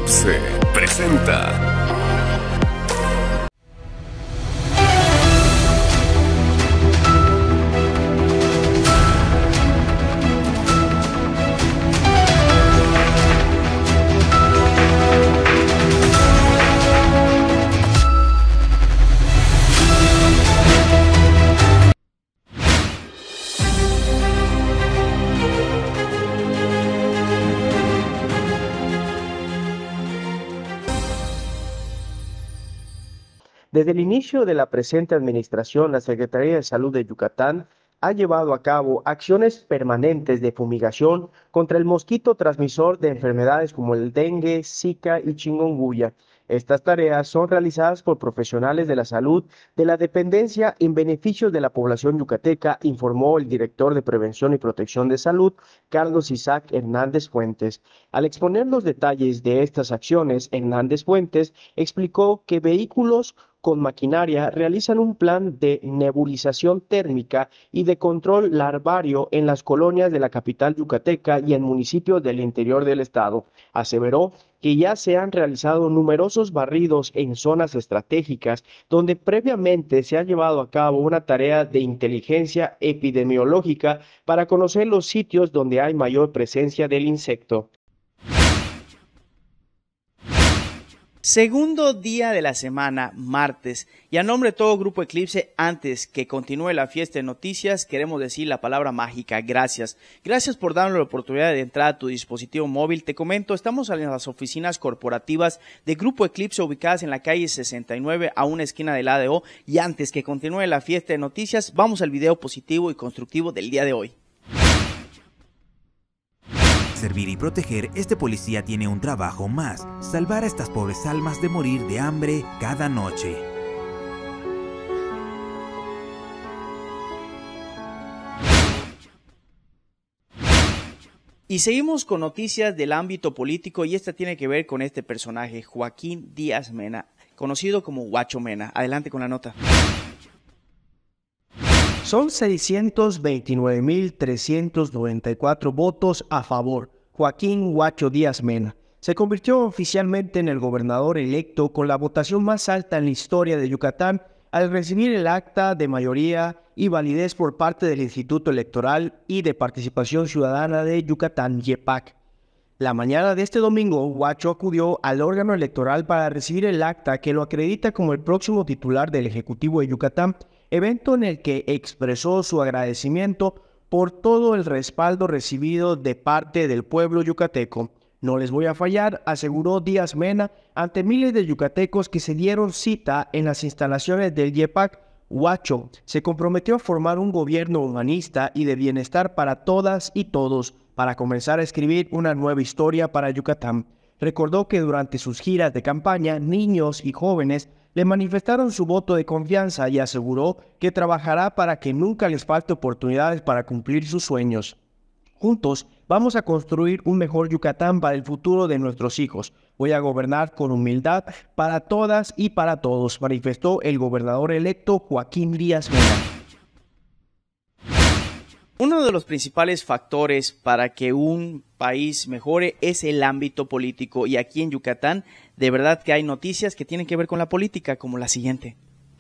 Eclipse presenta. Desde el inicio de la presente administración, la Secretaría de Salud de Yucatán ha llevado a cabo acciones permanentes de fumigación contra el mosquito transmisor de enfermedades como el dengue, zika y chikungunya. Estas tareas son realizadas por profesionales de la salud de la dependencia en beneficio de la población yucateca, informó el director de Prevención y Protección de Salud, Carlos Isaac Hernández Fuentes. Al exponer los detalles de estas acciones, Hernández Fuentes explicó que vehículos con maquinaria realizan un plan de nebulización térmica y de control larvario en las colonias de la capital yucateca y en municipios del interior del estado. Aseveró que ya se han realizado numerosos barridos en zonas estratégicas donde previamente se ha llevado a cabo una tarea de inteligencia epidemiológica para conocer los sitios donde hay mayor presencia del insecto. Segundo día de la semana, martes, y a nombre de todo Grupo Eclipse, antes que continúe la fiesta de noticias, queremos decir la palabra mágica, gracias. Gracias por darnos la oportunidad de entrar a tu dispositivo móvil. Te comento, estamos en las oficinas corporativas de Grupo Eclipse ubicadas en la calle 69 a una esquina del ADO, y antes que continúe la fiesta de noticias, vamos al video positivo y constructivo del día de hoy. Servir y proteger, este policía tiene un trabajo más: salvar a estas pobres almas de morir de hambre cada noche. Y seguimos con noticias del ámbito político, y esta tiene que ver con este personaje, Joaquín Díaz Mena, conocido como Huacho Mena. Adelante con la nota. Son 629.394 votos a favor. Joaquín Huacho Díaz Mena se convirtió oficialmente en el gobernador electo con la votación más alta en la historia de Yucatán al recibir el acta de mayoría y validez por parte del Instituto Electoral y de Participación Ciudadana de Yucatán, YEPAC. La mañana de este domingo, Huacho acudió al órgano electoral para recibir el acta que lo acredita como el próximo titular del Ejecutivo de Yucatán, evento en el que expresó su agradecimiento por todo el respaldo recibido de parte del pueblo yucateco. No les voy a fallar, aseguró Díaz Mena ante miles de yucatecos que se dieron cita en las instalaciones del YEPAC. Huacho se comprometió a formar un gobierno humanista y de bienestar para todas y todos, para comenzar a escribir una nueva historia para Yucatán. Recordó que durante sus giras de campaña, niños y jóvenes le manifestaron su voto de confianza y aseguró que trabajará para que nunca les falte oportunidades para cumplir sus sueños. Juntos vamos a construir un mejor Yucatán para el futuro de nuestros hijos. Voy a gobernar con humildad para todas y para todos, manifestó el gobernador electo Joaquín Díaz Mena. Uno de los principales factores para que un país mejore es el ámbito político, y aquí en Yucatán de verdad que hay noticias que tienen que ver con la política, como la siguiente.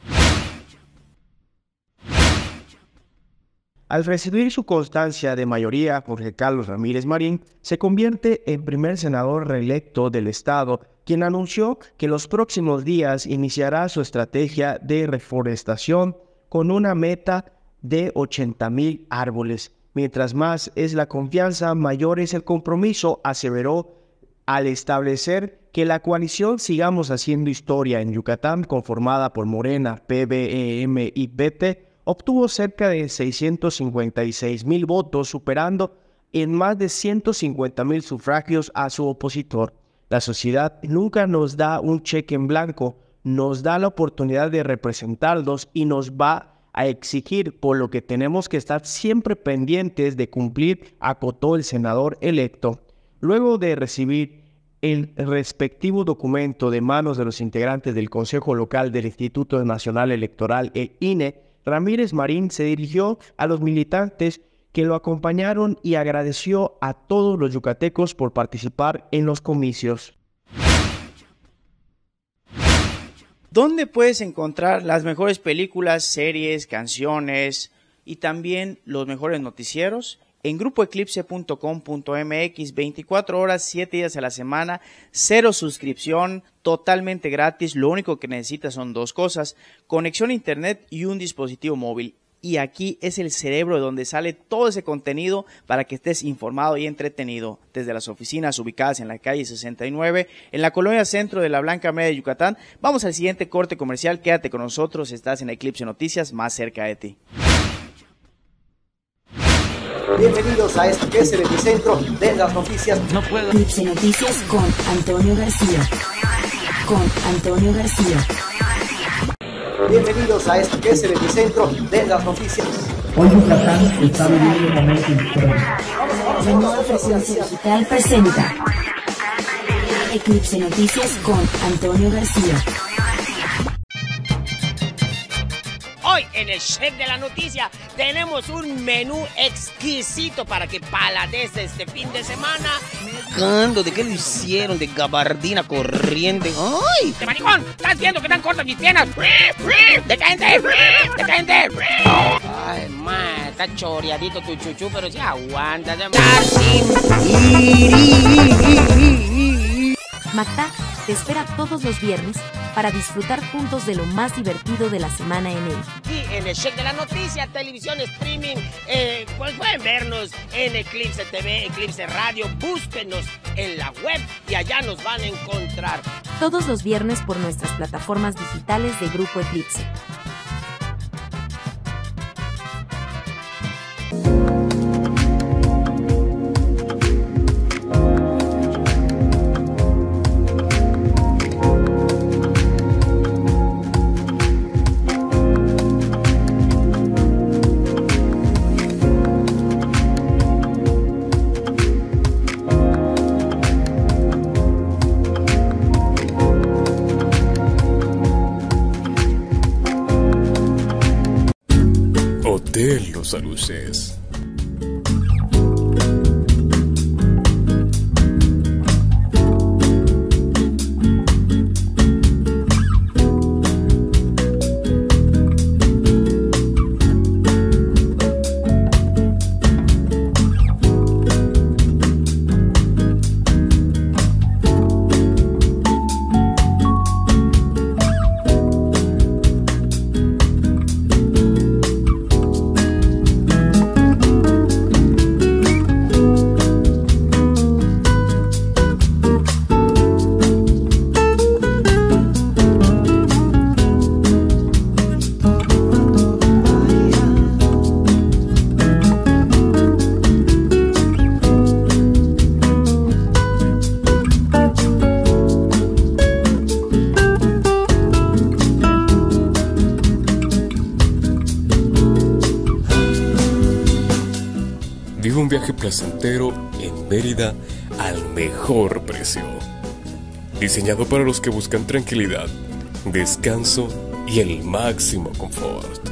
Al recibir su constancia de mayoría, Jorge Carlos Ramírez Marín se convierte en primer senador reelecto del estado, quien anunció que los próximos días iniciará su estrategia de reforestación con una meta de 80,000 árboles. Mientras más es la confianza, mayor es el compromiso, aseveró, al establecer que la coalición Sigamos Haciendo Historia en Yucatán, conformada por Morena, PBEM y PT, obtuvo cerca de 656,000 votos, superando en más de 150,000 sufragios a su opositor. La sociedad nunca nos da un cheque en blanco, nos da la oportunidad de representarlos y nos va a exigir, por lo que tenemos que estar siempre pendientes de cumplir, acotó el senador electo. Luego de recibir el respectivo documento de manos de los integrantes del Consejo Local del Instituto Nacional Electoral, el INE, Ramírez Marín se dirigió a los militantes que lo acompañaron y agradeció a todos los yucatecos por participar en los comicios. ¿Dónde puedes encontrar las mejores películas, series, canciones y también los mejores noticieros? En grupoeclipse.com.mx, 24 horas, 7 días a la semana, 0 suscripción, totalmente gratis. Lo único que necesitas son 2 cosas: conexión a internet y un dispositivo móvil. Y aquí es el cerebro de donde sale todo ese contenido para que estés informado y entretenido. Desde las oficinas ubicadas en la calle 69, en la colonia centro de la Blanca Media de Yucatán. Vamos al siguiente corte comercial. Quédate con nosotros, estás en Eclipse Noticias, más cerca de ti. Bienvenidos a esto que es el epicentro de las noticias. No puedo. Eclipse Noticias con Antonio García. Bienvenidos a esto que es el epicentro de las noticias. Hoy Yucatán está viviendo un momento histórico. La nueva frecuencia digital presenta Eclipse Noticias con Antonio García. Hoy en el Check de la Noticia tenemos un menú exquisito para que paladees este fin de semana. ¿De qué lo hicieron? De gabardina corriente. ¡Ay! ¡De maricón! ¿Estás viendo que están cortas mis piernas? ¡Decadente! Ay, ma, está choreadito tu chuchu, pero sí aguanta. Macta te espera todos los viernes para disfrutar juntos de lo más divertido de la semana en él. Aquí en el Check de la Noticia, televisión, streaming, pues pueden vernos en Eclipse TV, Eclipse Radio, búsquenos en la web y allá nos van a encontrar. Todos los viernes por nuestras plataformas digitales de Grupo Eclipse. Hotel Los Aluces. Vive un viaje placentero en Mérida al mejor precio. Diseñado para los que buscan tranquilidad, descanso y el máximo confort.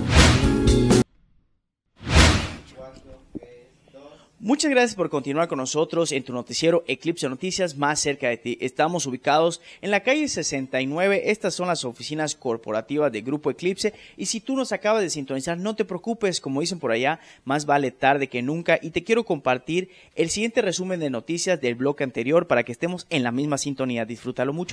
Muchas gracias por continuar con nosotros en tu noticiero Eclipse Noticias, más cerca de ti. Estamos ubicados en la calle 69. Estas son las oficinas corporativas de Grupo Eclipse. Y si tú nos acabas de sintonizar, no te preocupes, como dicen por allá, más vale tarde que nunca. Y te quiero compartir el siguiente resumen de noticias del bloque anterior para que estemos en la misma sintonía. Disfrútalo mucho.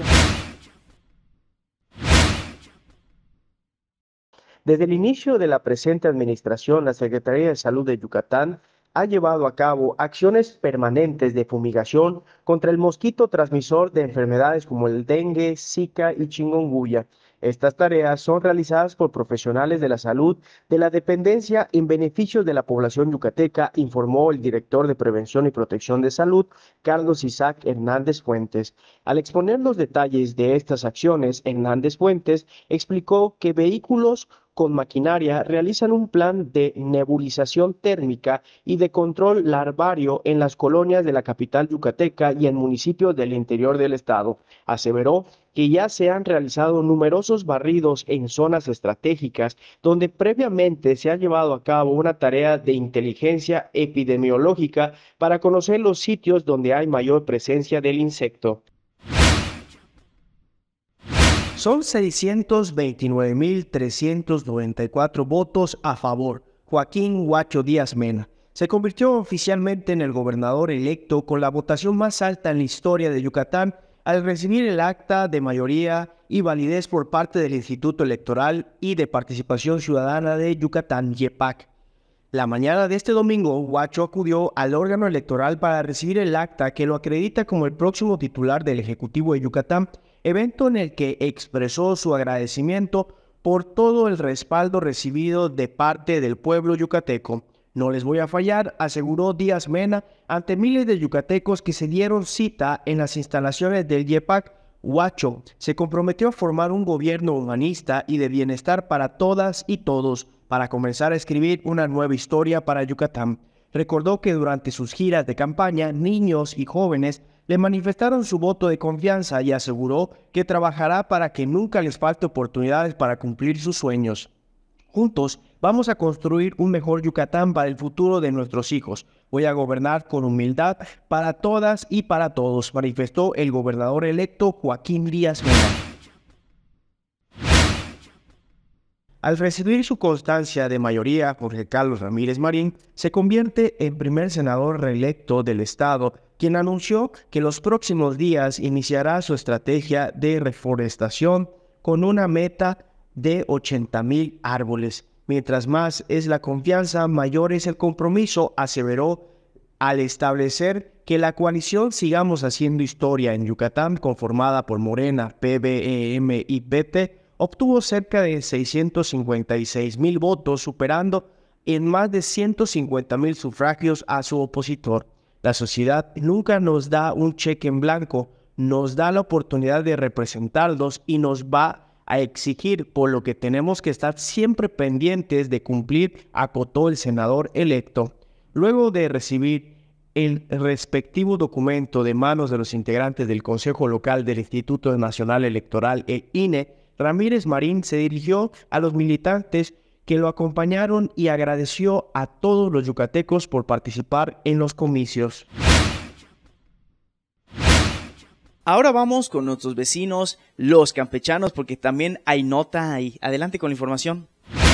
Desde el inicio de la presente administración, la Secretaría de Salud de Yucatán ha llevado a cabo acciones permanentes de fumigación contra el mosquito transmisor de enfermedades como el dengue, zika y chikungunya. Estas tareas son realizadas por profesionales de la salud de la dependencia en beneficio de la población yucateca, informó el director de Prevención y Protección de Salud, Carlos Isaac Hernández Fuentes. Al exponer los detalles de estas acciones, Hernández Fuentes explicó que vehículos con maquinaria realizan un plan de nebulización térmica y de control larvario en las colonias de la capital yucateca y en municipios del interior del estado. Aseveró que ya se han realizado numerosos barridos en zonas estratégicas donde previamente se ha llevado a cabo una tarea de inteligencia epidemiológica para conocer los sitios donde hay mayor presencia del insecto. Son 629.394 votos a favor. Joaquín Guacho Díaz Mena se convirtió oficialmente en el gobernador electo con la votación más alta en la historia de Yucatán al recibir el acta de mayoría y validez por parte del Instituto Electoral y de Participación Ciudadana de Yucatán, YEPAC. La mañana de este domingo, Guacho acudió al órgano electoral para recibir el acta que lo acredita como el próximo titular del Ejecutivo de Yucatán, evento en el que expresó su agradecimiento por todo el respaldo recibido de parte del pueblo yucateco. No les voy a fallar, aseguró Díaz Mena ante miles de yucatecos que se dieron cita en las instalaciones del YEPAC. Guacho se comprometió a formar un gobierno humanista y de bienestar para todas y todos, para comenzar a escribir una nueva historia para Yucatán. Recordó que durante sus giras de campaña, niños y jóvenes le manifestaron su voto de confianza y aseguró que trabajará para que nunca les falte oportunidades para cumplir sus sueños. Juntos vamos a construir un mejor Yucatán para el futuro de nuestros hijos. Voy a gobernar con humildad para todas y para todos, manifestó el gobernador electo Joaquín Díaz Mena. Al recibir su constancia de mayoría, Jorge Carlos Ramírez Marín se convierte en primer senador reelecto del estado, quien anunció que los próximos días iniciará su estrategia de reforestación con una meta de 80,000 árboles. Mientras más es la confianza, mayor es el compromiso, aseveró al establecer que la coalición Sigamos Haciendo Historia en Yucatán, conformada por Morena, PBEM y PT, obtuvo cerca de 656,000 votos, superando en más de 150,000 sufragios a su opositor. La sociedad nunca nos da un cheque en blanco, nos da la oportunidad de representarlos y nos va a exigir, por lo que tenemos que estar siempre pendientes de cumplir, acotó el senador electo. Luego de recibir el respectivo documento de manos de los integrantes del Consejo Local del Instituto Nacional Electoral, el INE, Ramírez Marín se dirigió a los militantes que lo acompañaron y agradeció a todos los yucatecos por participar en los comicios. Ahora vamos con nuestros vecinos, los campechanos, porque también hay nota ahí. Adelante con la información.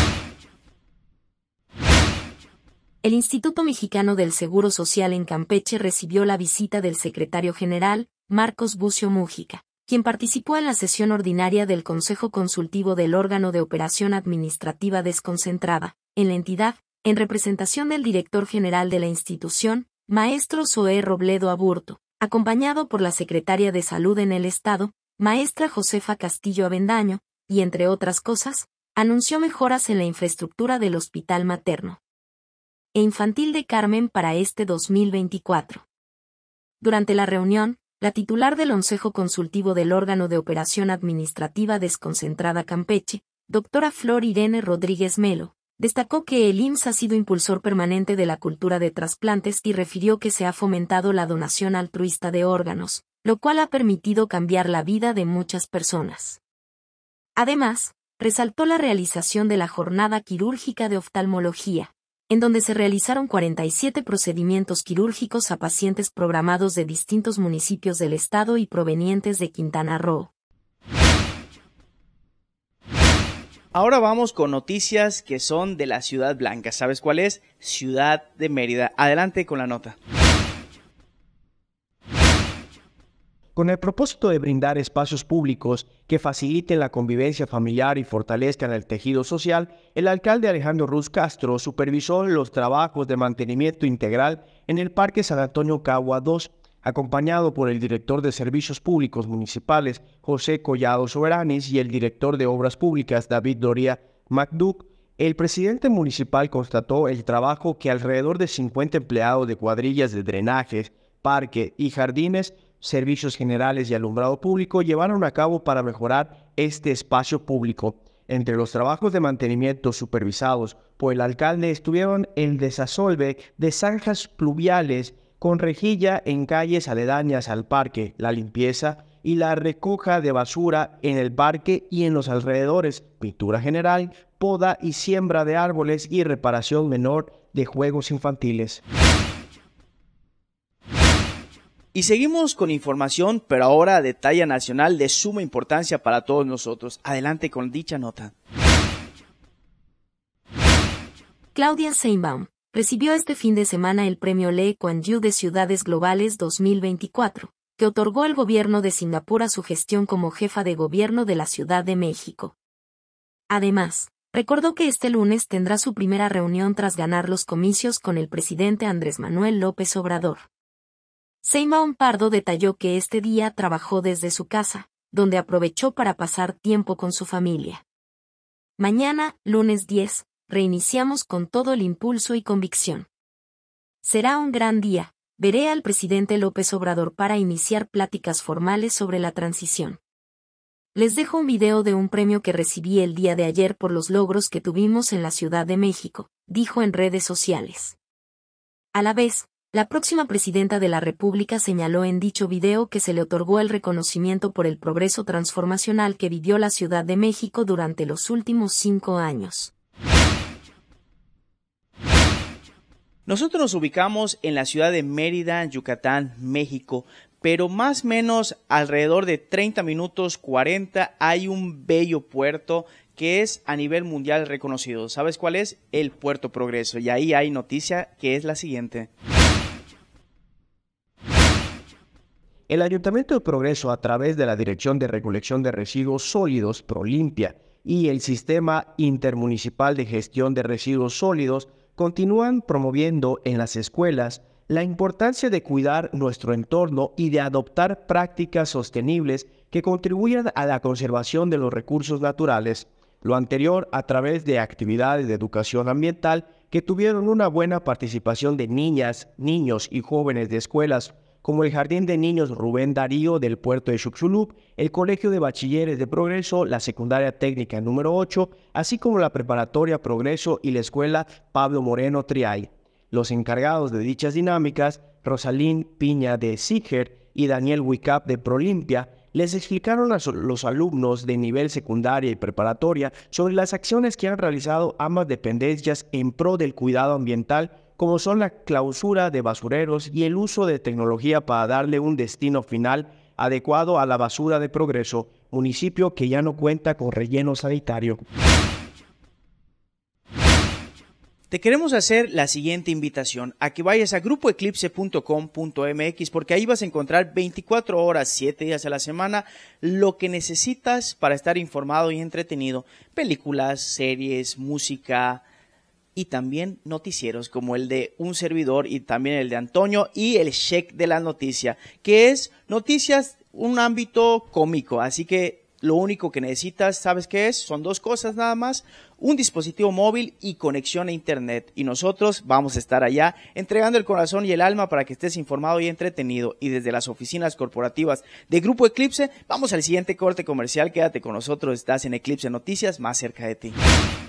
El Instituto Mexicano del Seguro Social en Campeche recibió la visita del secretario general, Marcos Bucio Mújica, quien participó en la sesión ordinaria del Consejo Consultivo del Órgano de Operación Administrativa Desconcentrada, en la entidad, en representación del director general de la institución, maestro Zoé Robledo Aburto, acompañado por la secretaria de Salud en el Estado, maestra Josefa Castillo Avendaño, y entre otras cosas, anunció mejoras en la infraestructura del Hospital Materno e Infantil de Carmen para este 2024. Durante la reunión, la titular del Consejo Consultivo del Órgano de Operación Administrativa Desconcentrada Campeche, doctora Flor Irene Rodríguez Melo, destacó que el IMSS ha sido impulsor permanente de la cultura de trasplantes y refirió que se ha fomentado la donación altruista de órganos, lo cual ha permitido cambiar la vida de muchas personas. Además, resaltó la realización de la jornada quirúrgica de oftalmología, en donde se realizaron 47 procedimientos quirúrgicos a pacientes programados de distintos municipios del estado y provenientes de Quintana Roo. Ahora vamos con noticias que son de la Ciudad Blanca. ¿Sabes cuál es? Ciudad de Mérida. Adelante con la nota. Con el propósito de brindar espacios públicos que faciliten la convivencia familiar y fortalezcan el tejido social, el alcalde Alejandro Ruz Castro supervisó los trabajos de mantenimiento integral en el Parque San Antonio Cagua II, acompañado por el director de Servicios Públicos Municipales, José Collado Soberanis, y el director de Obras Públicas, David Doria MacDuck. El presidente municipal constató el trabajo que alrededor de 50 empleados de cuadrillas de drenajes, parque y jardines, servicios generales y alumbrado público llevaron a cabo para mejorar este espacio público. Entre los trabajos de mantenimiento supervisados por el alcalde estuvieron el desasolve de zanjas pluviales con rejilla en calles aledañas al parque, la limpieza y la recoja de basura en el parque y en los alrededores, pintura general, poda y siembra de árboles y reparación menor de juegos infantiles. Y seguimos con información, pero ahora de talla nacional de suma importancia para todos nosotros. Adelante con dicha nota. Claudia Sheinbaum recibió este fin de semana el premio Lee Kuan Yew de Ciudades Globales 2024, que otorgó el gobierno de Singapur a su gestión como jefa de gobierno de la Ciudad de México. Además, recordó que este lunes tendrá su primera reunión tras ganar los comicios con el presidente Andrés Manuel López Obrador. Sheinbaum Pardo detalló que este día trabajó desde su casa, donde aprovechó para pasar tiempo con su familia. Mañana, lunes 10, reiniciamos con todo el impulso y convicción. Será un gran día, veré al presidente López Obrador para iniciar pláticas formales sobre la transición. Les dejo un video de un premio que recibí el día de ayer por los logros que tuvimos en la Ciudad de México, dijo en redes sociales. A la vez, la próxima presidenta de la República señaló en dicho video que se le otorgó el reconocimiento por el progreso transformacional que vivió la Ciudad de México durante los últimos 5 años. Nosotros nos ubicamos en la ciudad de Mérida, Yucatán, México, pero más o menos alrededor de 30 minutos 40 hay un bello puerto que es a nivel mundial reconocido. ¿Sabes cuál es? El Puerto Progreso. Y ahí hay noticia que es la siguiente. El Ayuntamiento de Progreso, a través de la Dirección de Recolección de Residuos Sólidos, Prolimpia, y el Sistema Intermunicipal de Gestión de Residuos Sólidos, continúan promoviendo en las escuelas la importancia de cuidar nuestro entorno y de adoptar prácticas sostenibles que contribuyan a la conservación de los recursos naturales. Lo anterior a través de actividades de educación ambiental que tuvieron una buena participación de niñas, niños y jóvenes de escuelas, como el Jardín de Niños Rubén Darío del puerto de Xuxulub, el Colegio de Bachilleres de Progreso, la Secundaria Técnica número 8, así como la Preparatoria Progreso y la Escuela Pablo Moreno Triay. Los encargados de dichas dinámicas, Rosalín Piña de Siger y Daniel Wicap de Prolimpia, les explicaron a los alumnos de nivel secundaria y preparatoria sobre las acciones que han realizado ambas dependencias en pro del cuidado ambiental, como son la clausura de basureros y el uso de tecnología para darle un destino final adecuado a la basura de Progreso, municipio que ya no cuenta con relleno sanitario. Te queremos hacer la siguiente invitación, a que vayas a grupoeclipse.com.mx, porque ahí vas a encontrar 24 horas, 7 días a la semana, lo que necesitas para estar informado y entretenido. Películas, series, música y también noticieros como el de un servidor y también el de Antonio y el check de la noticia, que es noticias, un ámbito cómico, así que lo único que necesitas, ¿sabes qué es? Son 2 cosas nada más, un dispositivo móvil y conexión a internet. Y nosotros vamos a estar allá entregando el corazón y el alma para que estés informado y entretenido. Y desde las oficinas corporativas de Grupo Eclipse, vamos al siguiente corte comercial. Quédate con nosotros, estás en Eclipse Noticias, más cerca de ti.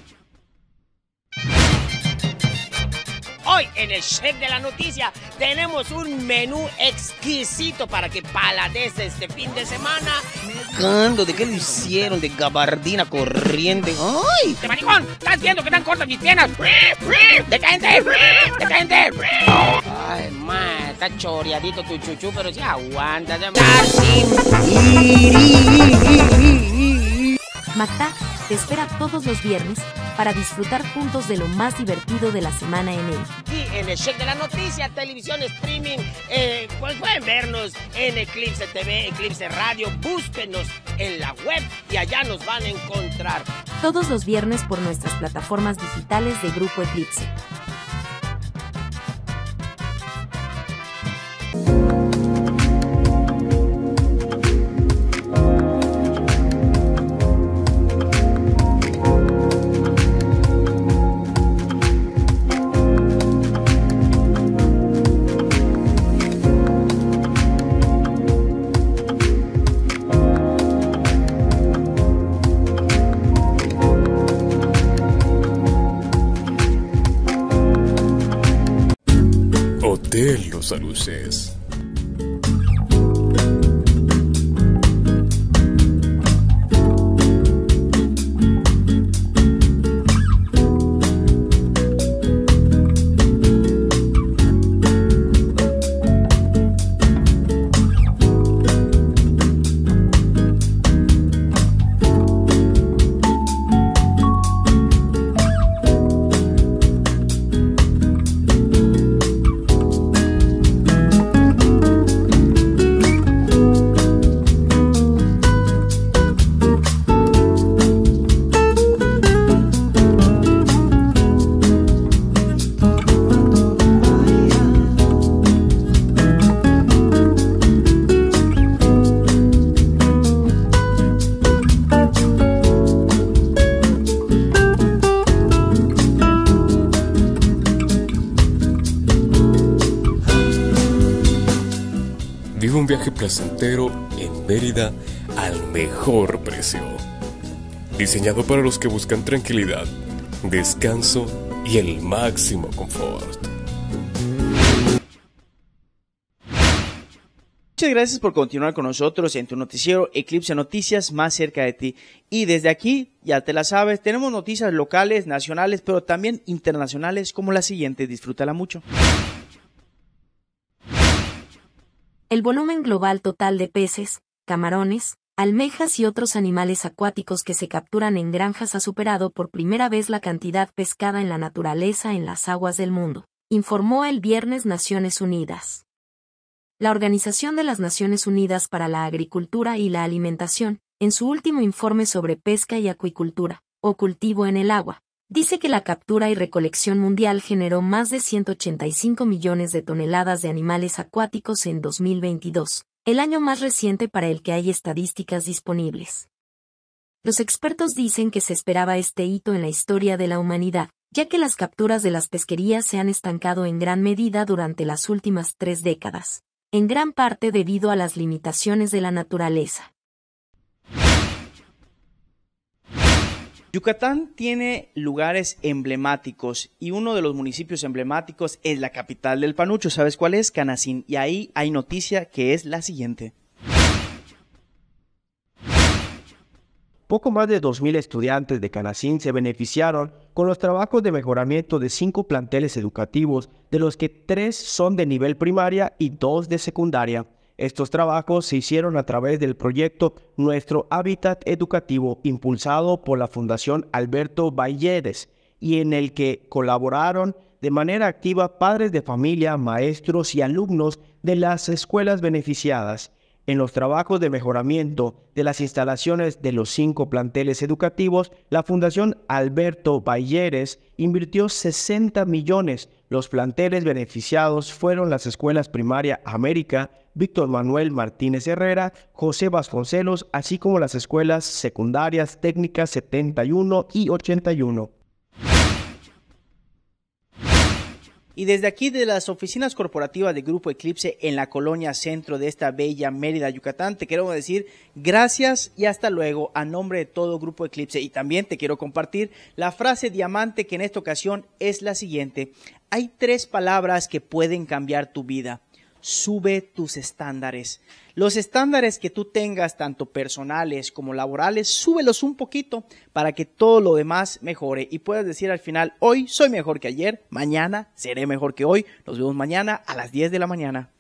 Hoy en el check de la noticia tenemos un menú exquisito para que paladees este fin de semana. ¿Cando? ¿De qué lo hicieron? De gabardina corriente. ¡Ay! ¡De maricón! ¿Estás viendo que están cortas mis piernas? ¡Detente! ¡Detente! Ay, ma, está choreadito tu chuchu, pero sí aguanta. Mactac te espera todos los viernes para disfrutar juntos de lo más divertido de la semana en él. Y en el check de la noticia, televisión streaming, pues pueden vernos en Eclipse TV, Eclipse Radio, búsquenos en la web y allá nos van a encontrar. Todos los viernes por nuestras plataformas digitales de Grupo Eclipse. Hotel Los Aluces. viaje placentero en Mérida al mejor precio. Diseñado para los que buscan tranquilidad, descanso y el máximo confort. Muchas gracias por continuar con nosotros en tu noticiero Eclipse Noticias, más cerca de ti. Y desde aquí, ya te la sabes, tenemos noticias locales, nacionales, pero también internacionales como la siguiente. Disfrútala mucho. El volumen global total de peces, camarones, almejas y otros animales acuáticos que se capturan en granjas ha superado por primera vez la cantidad pescada en la naturaleza en las aguas del mundo, informó el viernes Naciones Unidas. La Organización de las Naciones Unidas para la Agricultura y la Alimentación, en su último informe sobre pesca y acuicultura, o cultivo en el agua, dice que la captura y recolección mundial generó más de 185 millones de toneladas de animales acuáticos en 2022, el año más reciente para el que hay estadísticas disponibles. Los expertos dicen que se esperaba este hito en la historia de la humanidad, ya que las capturas de las pesquerías se han estancado en gran medida durante las últimas 3 décadas, en gran parte debido a las limitaciones de la naturaleza. Yucatán tiene lugares emblemáticos y uno de los municipios emblemáticos es la capital del panucho. ¿Sabes cuál es? Canacín. Y ahí hay noticia que es la siguiente. Poco más de 2.000 estudiantes de Canacín se beneficiaron con los trabajos de mejoramiento de 5 planteles educativos, de los que 3 son de nivel primaria y 2 de secundaria. Estos trabajos se hicieron a través del proyecto Nuestro Hábitat Educativo, impulsado por la Fundación Alberto Valleres, y en el que colaboraron de manera activa padres de familia, maestros y alumnos de las escuelas beneficiadas. En los trabajos de mejoramiento de las instalaciones de los 5 planteles educativos, la Fundación Alberto Valleres invirtió 60 millones. Los planteles beneficiados fueron las escuelas primaria América, Víctor Manuel Martínez Herrera, José Vasconcelos, así como las escuelas secundarias técnicas 71 y 81. Y desde aquí, de las oficinas corporativas de Grupo Eclipse en la colonia centro de esta bella Mérida, Yucatán, te queremos decir gracias y hasta luego a nombre de todo Grupo Eclipse. Y también te quiero compartir la frase diamante, que en esta ocasión es la siguiente. Hay 3 palabras que pueden cambiar tu vida. Sube tus estándares. Los estándares que tú tengas, tanto personales como laborales, súbelos un poquito para que todo lo demás mejore y puedas decir al final: hoy soy mejor que ayer, mañana seré mejor que hoy. Nos vemos mañana a las 10 de la mañana.